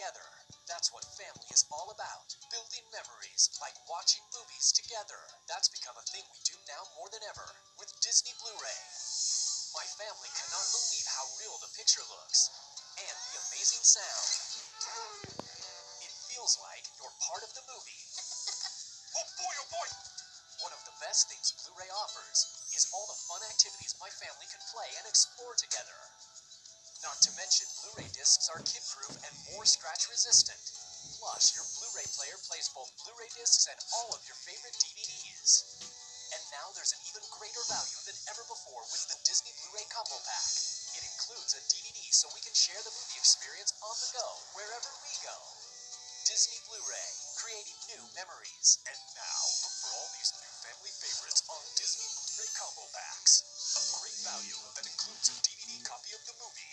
together. That's what family is all about. Building memories, like watching movies together. That's become a thing we do now more than ever with Disney Blu-ray. My family cannot believe how real the picture looks and the amazing sound. It feels like you're part of the movie. Oh boy, oh boy! One of the best things Blu-ray offers is all the fun activities my family can play and explore together. Not to mention, Blu-ray discs are kid-proof and more scratch-resistant. Plus, your Blu-ray player plays both Blu-ray discs and all of your favorite DVDs. And now there's an even greater value than ever before with the Disney Blu-ray Combo Pack. It includes a DVD so we can share the movie experience on the go, wherever we go. Disney Blu-ray, creating new memories. And now, look for all these new family favorites on Disney Blu-ray Combo Packs. A great value that includes a DVD copy of the movie.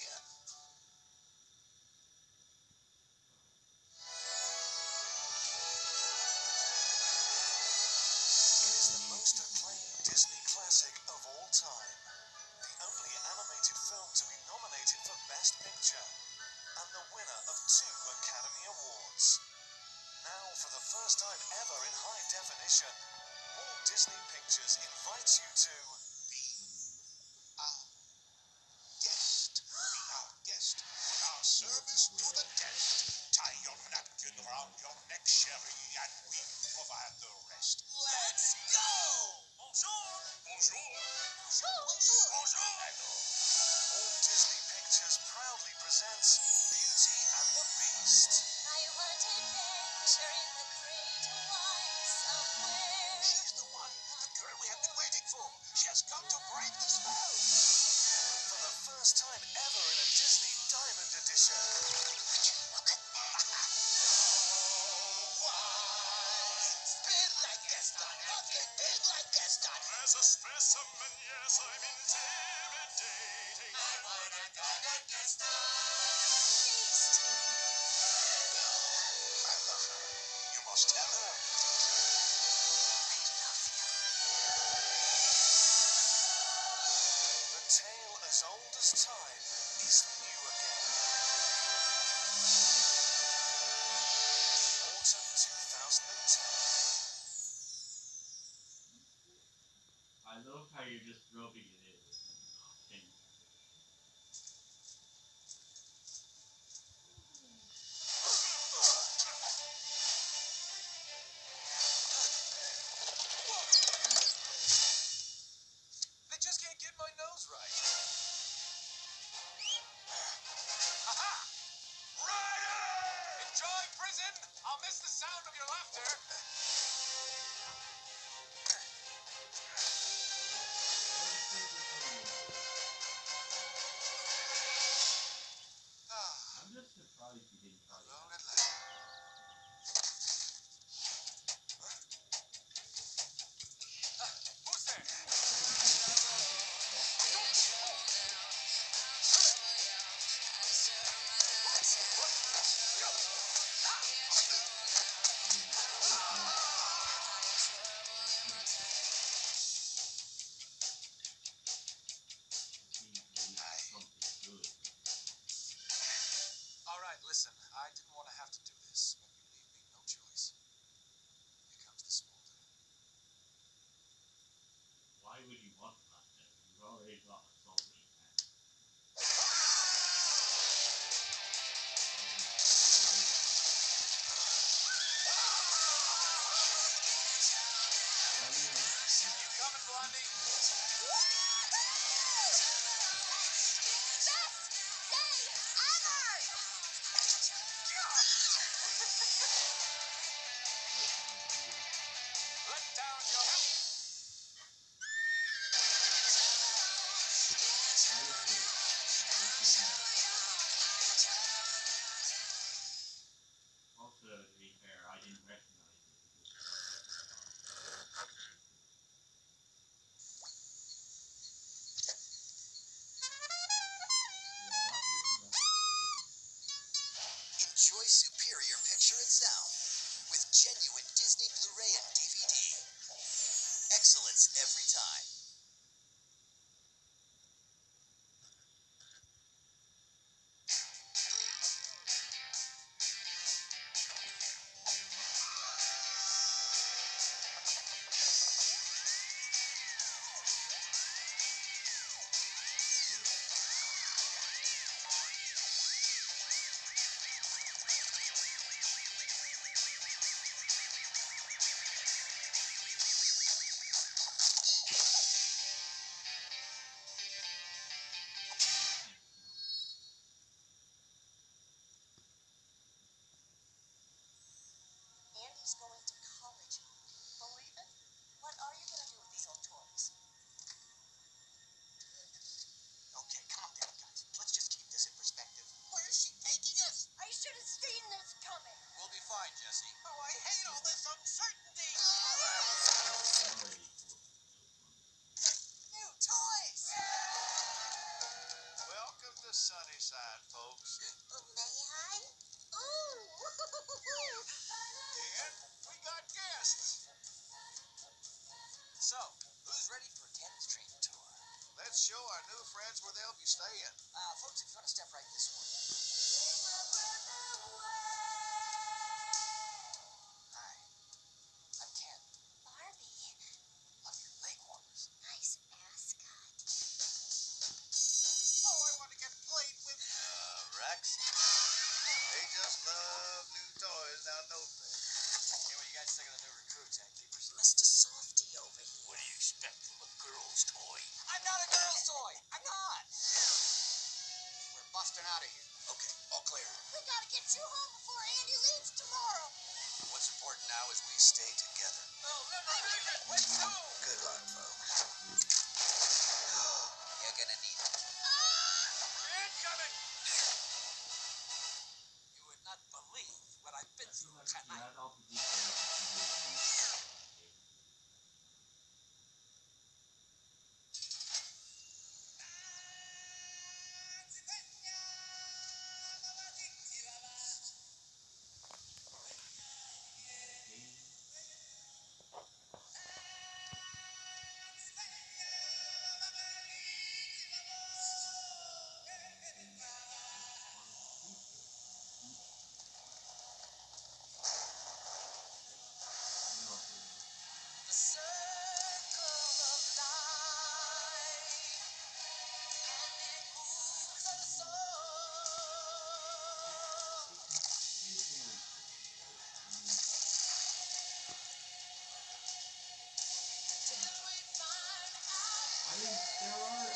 It is the most acclaimed Disney classic of all time. The only animated film to be nominated for Best Picture, and the winner of 2 Academy Awards. Now, for the first time ever in high definition, Walt Disney Pictures invites you to be our guest. Be our guest. Put our service to the test. Tie your napkin around your neck, Sherry, and we provide the rest. Let's go! Bonjour! Bonjour! Bonjour! Bonjour! Bonjour! Walt Disney Pictures proudly presents Beauty and the Beast. I want adventure in the great wide somewhere. She's the one, the girl we have been waiting for. She has come to break the spell. For the first time ever in a Disney Diamond Edition. Look at that. Spin like Gaston, nothing big like Gaston. As a specimen, yes, I'm intimidating. I wanna go to Gaston. Beast. I love her. You must tell her. I love you. The tale as old as time is new again. Autumn 2010. I love how you're just rubbing it in with nothing. They just can't get my nose right. Aha! Ryder! Enjoying prison? I'll miss the sound of your laughter. I'm just surprised you didn't try that. Alone at last. Who's there? Something good. All right, listen. I didn't want to have to do this, but you leave me no choice. Here comes the smolder. Why would you want that then? You've already got a solid hand. You coming, Blondie? Best day ever! Let down your help. Also, to be fair, I didn't recognize it because Let's show our new friends where they'll be staying. Folks, if you want to step right this way. Hi, I'm Ken. Barbie. Love your leg warmers. Nice ascot. Oh, I want to get played with. Rex. They just love new toys, now don't they? Hey, what do you guys think of the new recruits, keepers? Mr. Softy over here. What do you expect from a girl's toy? I'm not a girl's toy. I'm not. We're busting out of here. Okay, all clear. We gotta get you home before Andy leaves tomorrow. What's important now is we stay together. Oh, Liberation, let's go. Good luck, folks. You're gonna need it. Incoming! You would not believe what I've been through You tonight. had all the The circle of life, and it moves us all. Till we find out. there are